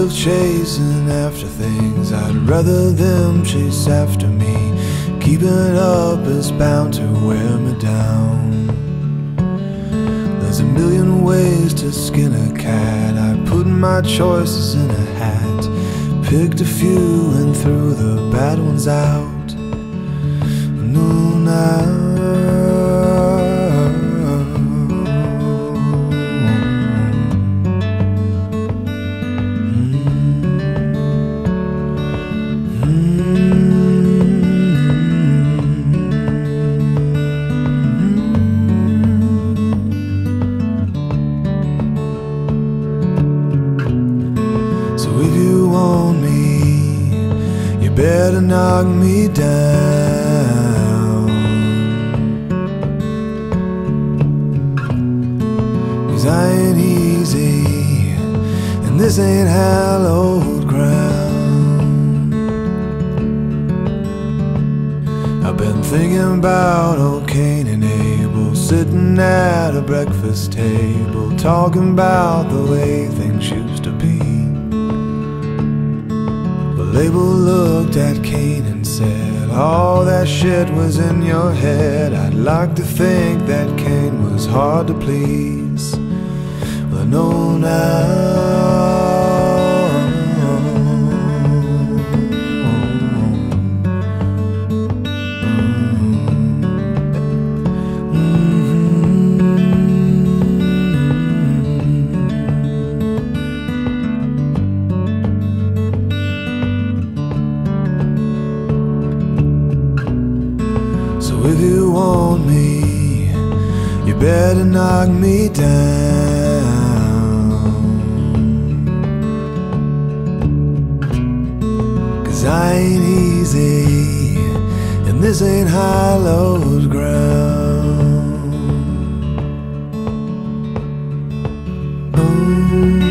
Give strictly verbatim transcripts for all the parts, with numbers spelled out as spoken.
of chasing after things, I'd rather them chase after me. Keeping up is bound to wear me down. There's a million ways to skin a cat. I put my choices in a hat, picked a few and threw the bad ones out. No, now better knock me down, 'cause I ain't easy, and this ain't hallowed ground. I've been thinking about old Cain and Able, sitting at a breakfast table, talking about the way things used to be. Abel looked at Cain and said, all that shit was in your head. I'd like to think that Cain was hard to please, but I know now. If you want me, you better knock me down, 'cause I ain't easy, and this ain't hallowed ground. Mm-hmm.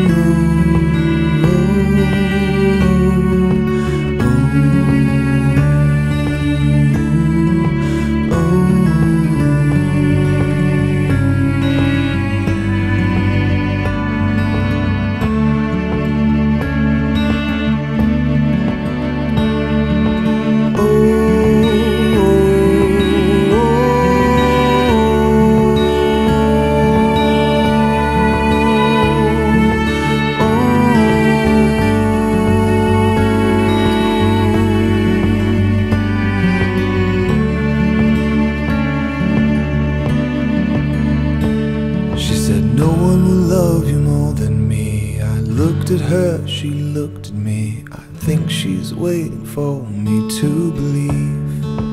No one will love you more than me. I looked at her, she looked at me. I think she's waiting for me to believe.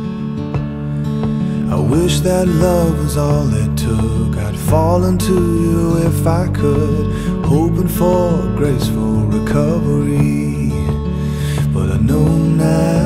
I wish that love was all it took. I'd fall into you if I could, hoping for a graceful recovery. But I know now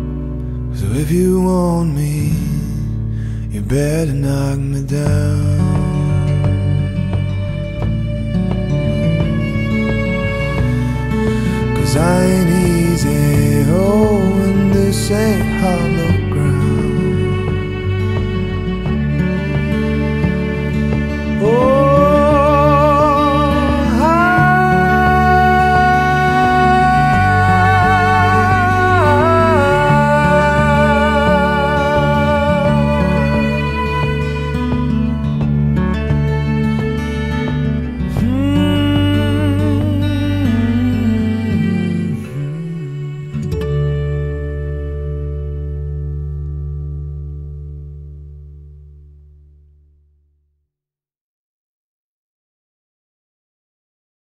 if you want me, you better knock me down.